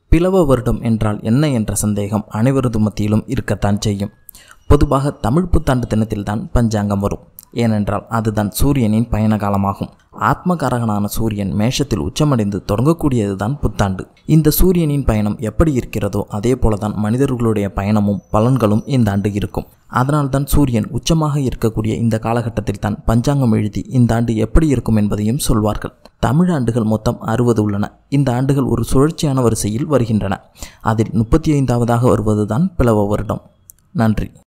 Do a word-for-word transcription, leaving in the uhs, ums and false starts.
பிளவ வருடம் என்றால் என்ன என்ற சந்தேகம் அனைவரது மத்தியிலும் இருக்கத்தான் செய்யும். பொதுவாக தமிழ் புத்தாண்டு தினத்தில்தான் பஞ்சாங்கம் வரும். ஏனென்றால் அதுதான் சூரியனின் பயண காலமாகும். ஆத்மகாரகனான சூரியன் மேஷத்தில் உச்சமடைந்து தொடங்கக்கூடியதுதான் புத்தாண்டு. இந்த சூரியனின் பயணம் எப்படி இருக்கிறதோ அதே போலதான் மனிதர்களுடைய பயணமும் பலன்களும் இந்த ஆண்டு இருக்கும். அதனால்தான் சூரியன் உச்சமாக இருக்கக்கூடிய இந்த காலகட்டத்தில் தான் பஞ்சாங்கம் எழுதி இந்த ஆண்டு எப்படி இருக்கும் என்பதையும் சொல்வார்கள். தமிழ் ஆண்டுகள் மொத்தம் அறுபது உள்ளன. இந்த ஆண்டுகள் ஒரு சுழற்சியான வரிசையில் வருகின்றன. அதில் முப்பத்தி ஐந்தாவதாக வருவதுதான் பிளவ வருடம். நன்றி.